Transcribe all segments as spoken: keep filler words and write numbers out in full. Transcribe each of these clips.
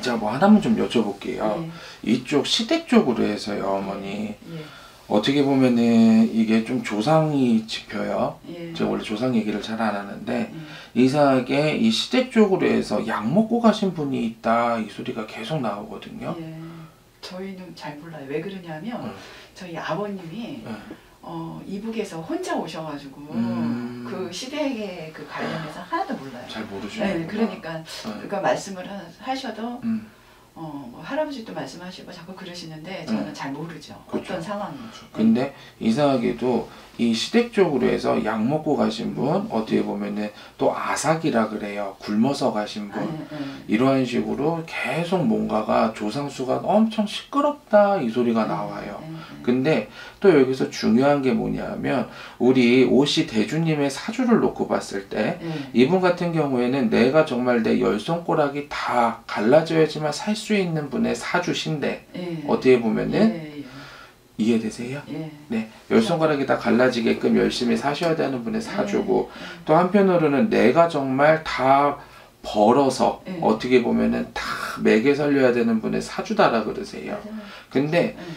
제가 뭐 하나만 좀 여쭤볼게요. 예. 이쪽 시댁 쪽으로 해서요, 어머니. 예. 어떻게 보면은 이게 좀 조상이 짚혀요. 예. 제가 원래 조상 얘기를 잘 안 하는데 예. 이상하게 이 시댁 쪽으로 해서 약 먹고 가신 분이 있다 이 소리가 계속 나오거든요. 예. 저희는 잘 몰라요. 왜 그러냐면 음. 저희 아버님이 네. 어, 이북에서 혼자 오셔가지고 음. 그 시댁에 그 관련해서 하나도 몰라요. 잘 모르시는구나. 네, 그러니까 네. 그러니까 말씀을 하, 하셔도 음. 어, 뭐 할아버지도 말씀하시고 자꾸 그러시는데 저는 음. 잘 모르죠. 그렇죠. 어떤 상황인지. 근데 이상하게도 이 시댁 쪽으로 해서 약 먹고 가신 분 어떻게 보면은 또 아삭이라 그래요. 굶어서 가신 분. 네, 네. 이러한 식으로 계속 뭔가가 조상수가 엄청 시끄럽다 이 소리가 나와요. 네, 네. 근데 또 여기서 중요한 게 뭐냐면 우리 오씨 대주님의 사주를 놓고 봤을 때 네. 이분 같은 경우에는 내가 정말 내 열 손가락이 다 갈라져야지만 살 수 있는 분의 사주신데 네. 어떻게 보면은 예, 예. 이해되세요? 예. 네, 열 손가락이 다 갈라지게끔 열심히 사셔야 되는 분의 사주고 예. 또 한편으로는 내가 정말 다 벌어서 예. 어떻게 보면은 다 매개 살려야 되는 분의 사주다라 그러세요. 근데 예.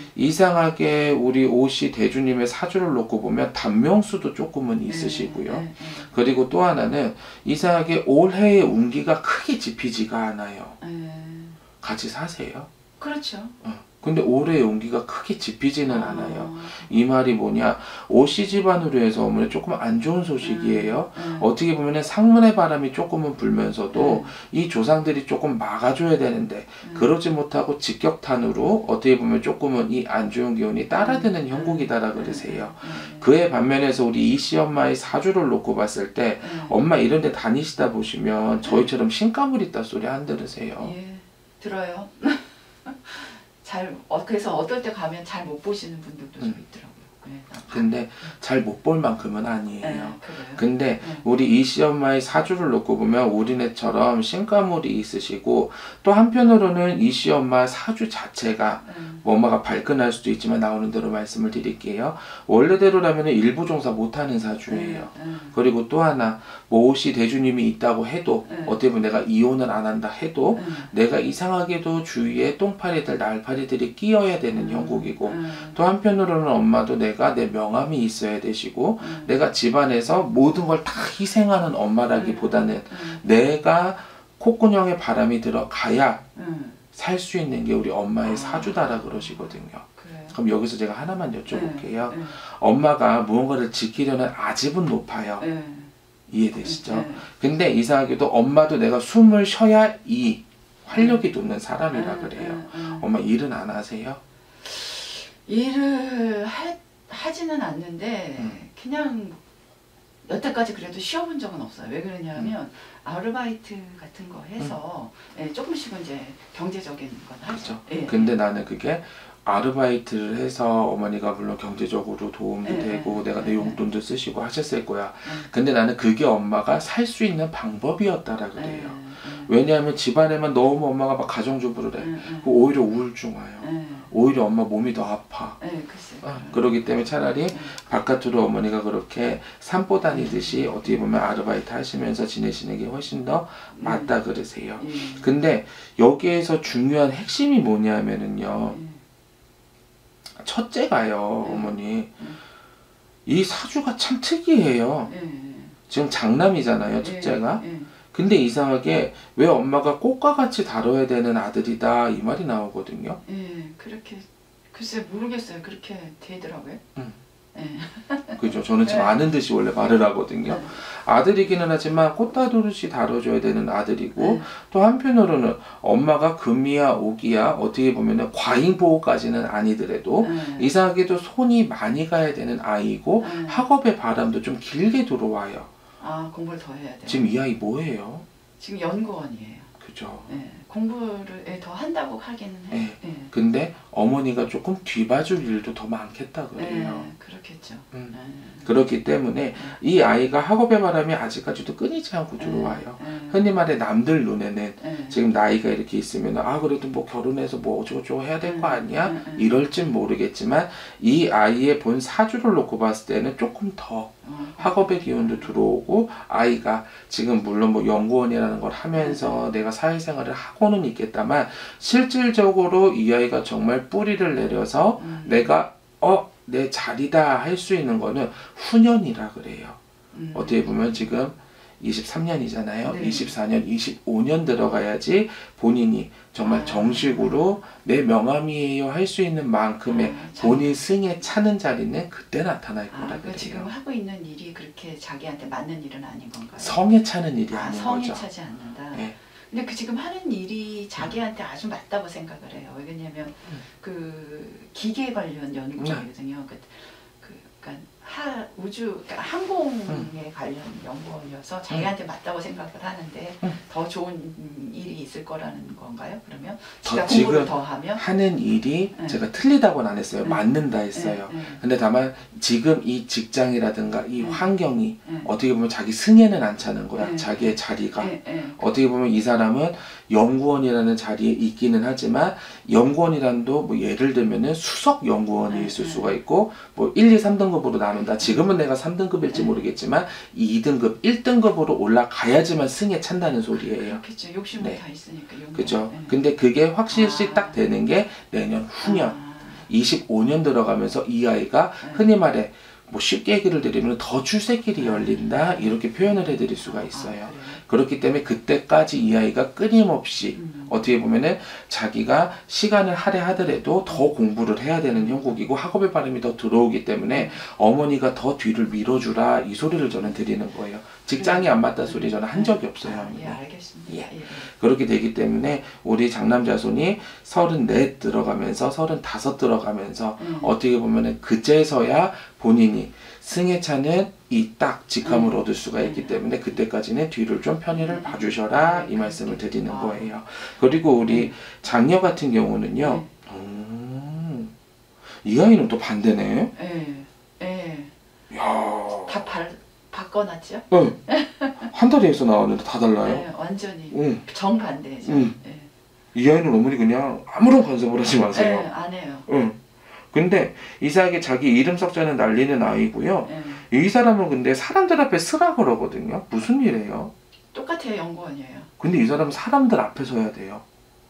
이상하게 우리 오씨 대주님의 사주를 놓고 보면 단명수도 조금은 있으시고요. 예. 예. 그리고 또 하나는 이상하게 올해의 운기가 크게 짚히지가 않아요. 예. 같이 사세요. 그렇죠. 어. 근데 올해의 운기가 크게 짚히지는 아. 않아요. 이 말이 뭐냐, 오씨 집안으로 해서 어머니 조금 안 좋은 소식이에요. 음, 음. 어떻게 보면은 상문의 바람이 조금은 불면서도 음. 이 조상들이 조금 막아줘야 되는데 음. 그러지 못하고 직격탄으로 어떻게 보면 조금은 이 안 좋은 기운이 따라드는 음. 형국이다라 그러세요. 음. 그의 반면에서 우리 이씨 엄마의 사주를 놓고 봤을 때 음. 엄마 이런 데 다니시다 보시면 저희처럼 신가물 있다 소리 안 들으세요? 예, 들어요. 잘 어, 그래서 어떨 때 가면 잘 못 보시는 분들도 좀 음. 있더라고요. 네. 근데 잘 못 볼 만큼은 아니에요. 네, 그래요. 근데 네. 우리 이씨 엄마의 사주를 놓고 보면 우리네처럼 신가물이 있으시고 또 한편으로는 이씨 엄마 사주 자체가 음. 뭐 엄마가 발끈할 수도 있지만 나오는 대로 말씀을 드릴게요. 원래대로라면 일부 종사 못하는 사주예요. 음, 음. 그리고 또 하나 뭐 오씨 대주님이 있다고 해도 음. 어떻게 보면 내가 이혼을 안 한다 해도 음. 내가 이상하게도 주위에 똥파리들 날파리들이 끼어야 되는 음. 형국이고 음. 또 한편으로는 엄마도 내가 내 명함이 있어야 되시고 음. 내가 집안에서 모든 걸 다 희생하는 엄마라기보다는 음. 내가 콧구녕에 바람이 들어가야 음. 살 수 있는 게 우리 엄마의 아. 사주다라 그러시거든요. 그래요. 그럼 여기서 제가 하나만 여쭤볼게요. 네, 네, 엄마가 무언가를 지키려는 아집은 높아요. 네. 이해되시죠? 네. 근데 이상하게도 엄마도 내가 숨을 쉬어야 이 활력이 돋는 사람이라 음, 그래요. 음, 음. 엄마 일은 안 하세요? 일을 하, 하지는 않는데 음. 그냥 여태까지 그래도 쉬어본 적은 없어요. 왜 그러냐면 음. 아르바이트 같은 거 해서 예, 조금씩은 이제 경제적인 건 하죠. 그렇죠. 예, 근데 나는 그게 아르바이트를 해서 어머니가 물론 경제적으로 도움도 예, 되고 내가 내 예, 용돈도 쓰시고 하셨을 거야. 음. 근데 나는 그게 엄마가 살 수 있는 방법이었다라 예, 그래요. 예, 왜냐하면 집안에만 너무 엄마가 막 가정주부를 해. 예, 예, 그 오히려 우울증 와요. 예, 오히려 엄마 몸이 더 아파. 예, 글쎄. 어, 그러기 때문에 차라리 바깥으로 어머니가 그렇게 산보 다니듯이 어떻게 보면 아르바이트 하시면서 지내시는 게 훨씬 더 맞다 그러세요. 예, 근데 여기에서 중요한 핵심이 뭐냐면은요. 예, 첫째가요, 네. 어머니. 음. 이 사주가 참 특이해요. 예, 지금 장남이잖아요, 첫째가. 예, 예. 근데 이상하게 왜 엄마가 꽃과 같이 다뤄야 되는 아들이다 이 말이 나오거든요. 예, 그렇게 글쎄 모르겠어요. 그렇게 되더라고요. 음. 예. 그죠? 저는 지금 네. 아는 듯이 원래 말을 하거든요. 네. 아들이기는 하지만 꽃다루듯이 다뤄줘야 되는 아들이고 네. 또 한편으로는 엄마가 금이야 오기야 어떻게 보면은 과잉 보호까지는 아니더라도 네. 이상하게도 손이 많이 가야 되는 아이고 네. 학업의 바람도 좀 길게 들어와요. 아, 공부를 더 해야 돼요. 지금 이 아이 뭐예요? 지금 연구원이에요. 그죠? 예, 공부를 예, 더 한다고 하기는 해요. 예. 예. 근데 어머니가 조금 뒤봐줄 일도 더 많겠다 그래요. 네, 그렇겠죠. 음. 네. 그렇기 때문에 이 아이가 학업의 바람이 아직까지도 끊이지 않고 들어와요. 네. 흔히 말해 남들 눈에는 네. 지금 나이가 이렇게 있으면 아 그래도 뭐 결혼해서 뭐 어쩌고저쩌고 해야 될 거 아니야? 음, 음. 이럴진 모르겠지만 이 아이의 본 사주를 놓고 봤을 때는 조금 더 어. 학업의 기운도 들어오고 아이가 지금 물론 뭐 연구원이라는 걸 하면서 내가 사회생활을 하고는 있겠다만 실질적으로 이 아이가 정말 뿌리를 내려서 음. 내가 어 내 자리다 할 수 있는 거는 후년이라 그래요. 음. 어떻게 보면 지금 이십삼 년이잖아요. 네. 이십사 년, 이십오 년 들어가야지 본인이 정말 아. 정식으로 내 명함이에요 할 수 있는 만큼의 아, 참. 본인 승에 차는 자리는 그때 나타날 아, 거라 그러니까 그래요. 지금 하고 있는 일이 그렇게 자기한테 맞는 일은 아닌 건가요? 성에 차는 일이 아, 아닌 성에 거죠. 차지 않는다. 네. 근데 그 지금 하는 일이 자기한테 아주 맞다고 생각을 해요. 왜냐면 음. 그 기계 관련 연구원이거든요. 그, 그 그러니까 하, 우주 그러니까 항공에 음. 관련 연구원이어서 자기한테 맞다고 생각을 하는데 음. 더 좋은 일이 있을 거라는 건가요? 그러면 더 지가 공부를 지금 더 하면 하는 일이 네. 제가 틀리다고는 안 했어요. 네. 맞는다 했어요. 네, 네. 근데 다만 지금 이 직장이라든가 이 네. 환경이 네. 어떻게 보면 자기 승에는 안 차는 거야. 네. 자기의 자리가. 네, 네. 어떻게 보면 이 사람은 연구원이라는 자리에 있기는 하지만 연구원이란도 뭐 예를 들면은 수석 연구원이 네, 있을 네. 수가 있고 뭐 일, 이, 삼 등급으로 나눈다. 지금은 내가 삼 등급일지 네. 모르겠지만 이 등급, 일 등급으로 올라가야지만 승에 찬다는 소리예요. 그렇겠죠. 욕심은 네. 다 있으니까. 연구원. 그죠? 네. 근데 그게 확실시 아. 딱 되는 게 내년 후년 아. 이십오 년 들어가면서 이 아이가 네. 흔히 말해 뭐 쉽게 얘기를 드리면 더 출세길이 열린다 이렇게 표현을 해드릴 수가 있어요. 아, 그래요? 그렇기 때문에 그때까지 이 아이가 끊임없이 음. 어떻게 보면은 자기가 시간을 할애하더라도 더 공부를 해야 되는 형국이고 학업의 바람이 더 들어오기 때문에 어머니가 더 뒤를 밀어주라 이 소리를 저는 드리는 거예요. 직장이 안 맞다 소리 저는 한 적이 없어요. 아, 어머니. 예, 알겠습니다. 예. 예. 예. 그렇게 되기 때문에 우리 장남자손이 서른넷 들어가면서 서른다섯 들어가면서 음. 어떻게 보면은 그제서야 본인이 승에 차는 이 딱 직함을 음. 얻을 수가 있기 때문에 그때까지는 뒤를 좀 편의를 봐주셔라 이 말씀을 드리는 아. 거예요. 그리고 우리 음. 장녀 같은 경우는요. 음, 이 아이는 또 반대네. 예. 예. 야, 다 발, 바꿔놨죠? 응. 한 달에서 나왔는데 다 달라요. 네, 완전히 응. 정반대죠. 음. 예. 이 아이는 어머니 그냥 아무런 간섭을 하지 예, 마세요. 안 해요. 응. 근데 이상하게 자기 이름 썩자는 난리는 아이고요. 예. 이 사람은 근데 사람들 앞에 쓰라 그러거든요. 무슨 일이에요? 똑같아요, 연구원이에요. 근데 이 사람은 사람들 앞에 서야 돼요.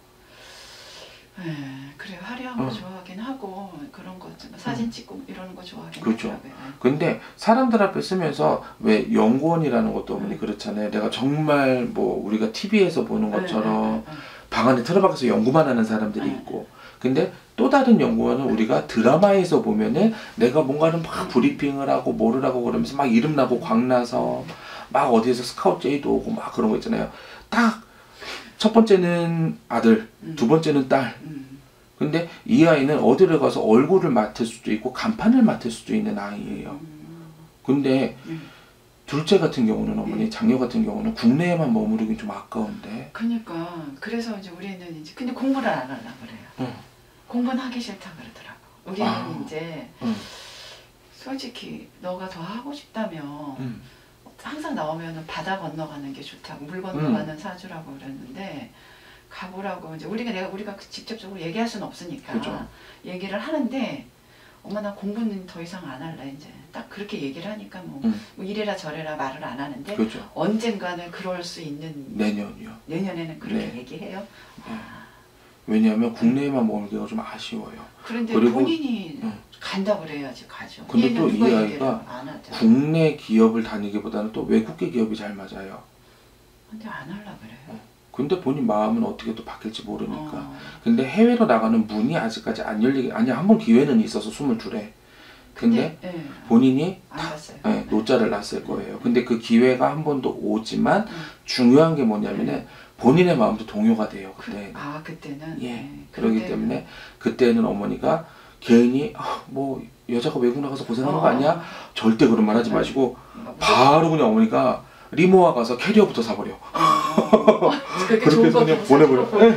예, 그래요. 화려한 거 어. 좋아하긴 하고 그런 거 좀 사진 찍고 이러는 거 좋아하긴 그렇죠. 하더라고요. 근데 사람들 앞에 쓰면서 왜 연구원이라는 것도 어머니 그렇잖아요. 내가 정말 뭐 우리가 티비에서 보는 것처럼 예, 예, 예, 방 안에 틀어박혀서 연구만 하는 사람들이 네. 있고 근데 또 다른 연구원은 우리가 드라마에서 보면은 내가 뭔가를 막 브리핑을 하고 뭐를 하고 그러면서 막 이름 나고 광나서 막 어디에서 스카우트 제의도 오고 막 그런 거 있잖아요. 딱 첫 번째는 아들, 음. 두 번째는 딸. 음. 근데 이 아이는 어디를 가서 얼굴을 맡을 수도 있고 간판을 맡을 수도 있는 아이예요. 음. 근데 음. 둘째 같은 경우는 어머니, 장녀 같은 경우는 국내에만 머무르긴 좀 아까운데. 그러니까 그래서 이제 우리는 이제 근데 공부를 안 하려고 그래요. 응. 공부는 하기 싫다 그러더라고. 우리는 아. 이제 응. 솔직히 너가 더 하고 싶다면 응. 항상 나오면은 바다 건너가는 게 좋다고 물 건너가는 사주라고 그랬는데 가보라고 이제 우리가 내가 우리가 직접적으로 얘기할 수는 없으니까 그죠. 얘기를 하는데 엄마 나 공부는 더 이상 안 할래 이제 딱 그렇게 얘기를 하니까 뭐, 응. 뭐 이래라 저래라 말을 안 하는데 그죠. 언젠가는 그럴 수 있는 내년이요. 내년에는 그렇게 네. 얘기해요. 네. 아, 왜냐하면 국내에만 머물기가 좀 아쉬워요. 그런데 그리고- 본인이 응. 간다 그래야지 가죠. 근데 얘는 또 이 누가 얘기를 아이가 안 하죠. 국내 기업을 다니기보다는 또 외국계 기업이 잘 맞아요. 근데 안 할라 그래요. 근데 본인 마음은 어떻게 또 바뀔지 모르니까. 어, 근데 해외로 나가는 문이 아직까지 안 열리게 아니 한 번 기회는 있어서 스물둘에. 근데 예, 본인이 안 갔어요. 네, 노자를 놨을 거예요. 근데 그 기회가 한 번 더 오지만 음. 중요한 게 뭐냐면은 본인의 마음도 동요가 돼요. 그, 그때. 아 그때는 예. 네, 그렇기 그때- 때문에 그때는 어머니가 괜히 아, 뭐 여자가 외국 나가서 고생하는 거 어, 아니야? 절대 그런 말 하지 네. 마시고 뭐, 바로 그냥 어머니가 리모아 가서 캐리어부터 사버려. 어, 어, 그렇게 그렇게 좋은 해서 거 그냥 보고 보내버려. 사주고 보내요.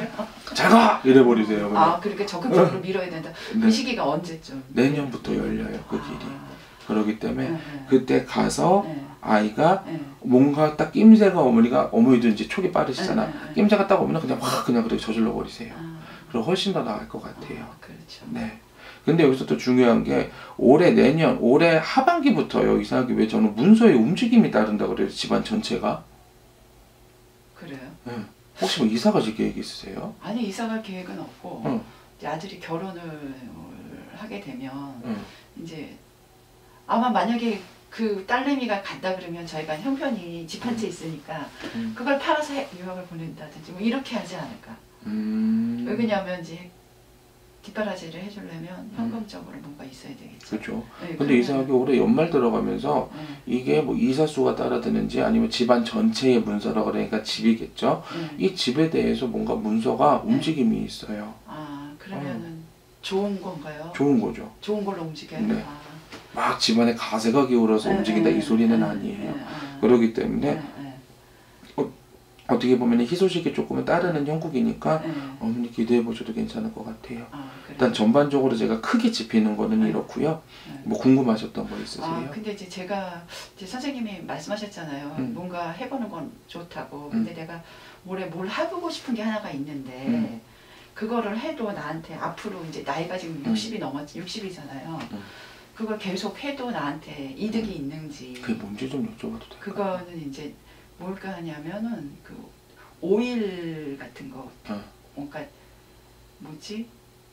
잘가 이래버리세요. 그냥. 아, 그렇게 적극적으로 밀어야 된다. 그 네. 시기가 언제쯤? 내년부터 열려요 그 길이. 아, 그렇기 때문에 네, 네. 그때 가서 네. 아이가 네. 뭔가 딱 낌새가 어머니가 어머니도 이제 촉이 빠르시잖아. 네, 네, 네. 낌새가 딱 오면 그냥 확 그냥 그렇게 저질러 버리세요. 아, 그럼 훨씬 더 나을 것 같아요. 아, 그렇죠. 네. 근데 여기서 또 중요한 게 올해 내년 올해 하반기부터요. 이상하게 왜 저는 문서의 움직임이 따른다 그래요. 집안 전체가. 그래요? 네. 혹시 뭐 이사 가실 계획 있으세요? 아니 이사 갈 계획은 없고 응. 이제 아들이 결혼을 하게 되면 응. 이제 아마 만약에 그 딸내미가 간다 그러면 저희가 형편이 집 한 채 있으니까 음. 그걸 팔아서 해- 유학을 보낸다든지 뭐 이렇게 하지 않을까. 음. 왜냐하면 이제 뒷바라지를 해주려면 현금적으로 뭔가 있어야 되겠죠. 그렇죠. 네, 근데 이상하게 올해 연말 들어가면서 네, 이게 뭐 이사 수가 따라드는지 아니면 집안 전체의 문서라 그러니까 집이겠죠. 네. 이 집에 대해서 뭔가 문서가 움직임이 있어요. 아 그러면은 좋은 건가요? 좋은 거죠. 좋은 걸로 움직여요? 네. 아. 막 집안에 가세가 기울어서 네, 움직인다 네, 이 소리는 네, 아니에요. 네, 아. 그렇기 때문에 네, 네, 어떻게 보면 희소식이 조금은 따르는 형국이니까 네. 어머니 기대해 보셔도 괜찮을 것 같아요. 아, 그래요? 일단 전반적으로 제가 크게 짚히는 거는 네. 이렇고요. 네. 뭐 궁금하셨던 거 있으세요? 아, 근데 이제 제가 이제 선생님이 말씀하셨잖아요. 음. 뭔가 해보는 건 좋다고. 근데 음. 내가 올해 뭘 해보고 싶은 게 하나가 있는데 음. 그거를 해도 나한테 앞으로 이제 나이가 지금 음. 육십이 넘었 육십이잖아요. 음. 그걸 계속 해도 나한테 이득이 있는지. 그게 뭔지 좀 여쭤봐도 될까요? 그거는 이제 뭘까 하냐면은 그 오일 같은 거. 어. 뭔가 뭐지?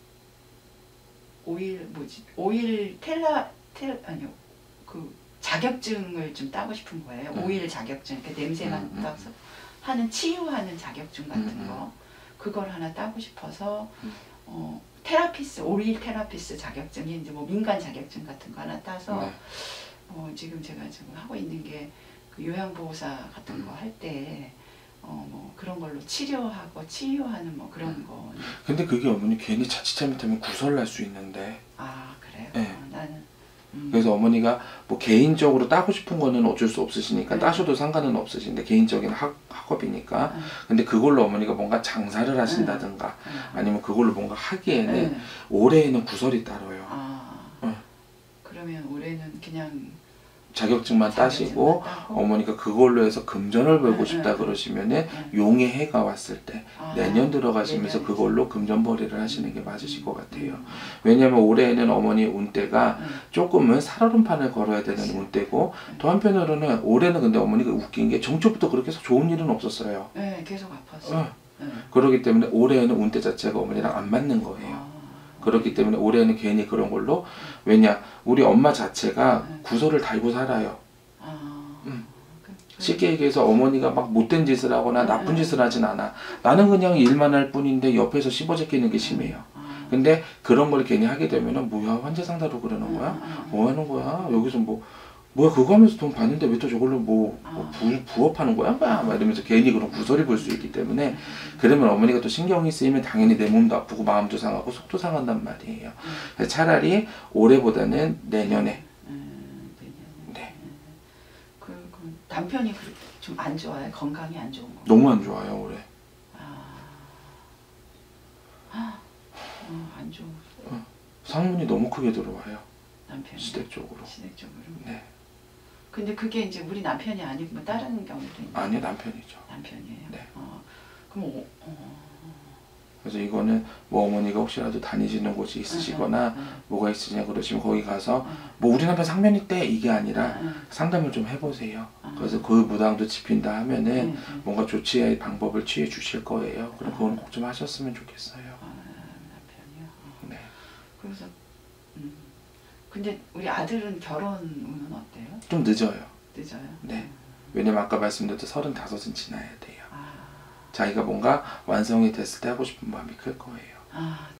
오일 뭐지? 오일 텔라 텔 아니요 그 자격증을 좀 따고 싶은 거예요. 음. 오일 자격증, 이렇게 냄새만 음, 음. 따서 하는 치유하는 자격증 같은 음, 음. 거 그걸 하나 따고 싶어서 음. 어 테라피스 오일 테라피스 자격증이 이제 뭐 민간 자격증 같은 거 하나 따서 네. 어 지금 제가 지금 하고 있는 게 그 요양보호사 같은 음. 거 할 때 어 뭐 그런 걸로 치료하고 치유하는 뭐 그런 음. 거. 근데 그게 어머니 괜히 자칫 잘못하면 구설날 수 있는데 아 그래요? 네. 어, 나는 음. 그래서 어머니가 뭐 개인적으로 따고 싶은 거는 어쩔 수 없으시니까 네. 따셔도 상관은 없으신데 개인적인 학, 학업이니까 음. 근데 그걸로 어머니가 뭔가 장사를 하신다든가 음. 아니면 그걸로 뭔가 하기에는 네. 올해에는 구설이 따로요. 아 응. 그러면 올해는 그냥 자격증만 따시고 자격증만 따고? 어머니가 그걸로 해서 금전을 벌고 응, 싶다 응, 그러시면은 응. 용의 해가 왔을 때 아, 내년 들어가시면서 내년이지. 그걸로 금전벌이를 하시는 게 맞으실 것 같아요. 음. 왜냐하면 올해에는 어머니 운대가 음. 조금은 살얼음판을 걸어야 되는 그치. 운대고 음. 또 한편으로는 올해는 근데 어머니가 웃긴 게 정초부터 그렇게 해서 좋은 일은 없었어요. 네 계속 아팠어. 어. 네. 그렇기 때문에 올해에는 운대 자체가 어머니랑 안 맞는 거예요. 아. 그렇기 때문에 올해는 괜히 그런 걸로 왜냐 우리 엄마 자체가 음. 구설을 달고 살아요. 아. 음. 그, 그, 쉽게 얘기해서 어머니가 막 못된 짓을 하거나 음, 나쁜 음. 짓을 하진 않아. 나는 그냥 일만 할 뿐인데 옆에서 씹어제끼는 게 심해요. 아. 근데 그런 걸 괜히 하게 되면은 뭐야 환자 상담으로 그러는 거야? 음, 음, 음. 뭐 하는 거야? 여기서 뭐 뭐야 그거 하면서 돈 받는데 왜 또 저걸로 뭐, 뭐 아. 부, 부업하는 거야? 막 이러면서 괜히 그런 구설이 볼 수 있기 때문에 그러면 어머니가 또 신경이 쓰이면 당연히 내 몸도 아프고 마음도 상하고 속도 상한단 말이에요. 음. 그래서 차라리 올해보다는 내년에 음, 내년에. 네. 그, 그 남편이 좀 안 좋아요. 건강이 안 좋은 거. 너무 안 좋아요 올해. 아. 어, 안 좋은 상문이 너무 크게 들어와요. 남편이. 시댁 쪽으로. 시댁적으로. 네. 근데 그게 이제 우리 남편이 아니고 뭐 다른 경우도 있나요? 아니요 남편이죠. 남편이에요. 네. 어, 그럼 어, 어. 그래서 이거는 뭐 어머니가 혹시라도 다니시는 곳이 있으시거나 응, 응, 뭐가 있으냐 그러시면 거기 가서 응, 뭐 우리 남편 상면 있대 이게 아니라 응, 상담을 좀 해보세요. 응. 그래서 그 무당도 집힌다 하면은 응, 응. 뭔가 조치의 방법을 취해 주실 거예요. 그럼 그건 꼭 좀 하셨으면 좋겠어요. 아, 남편이요. 어. 네. 그래서 음. 근데 우리 아들은 결혼 운은 어때요? 좀 늦어요. 늦어요? 네. 왜냐면 아까 말씀드렸듯 서른다섯은 지나야 돼요. 아, 자기가 뭔가 완성이 됐을 때 하고 싶은 마음이 클 거예요. 아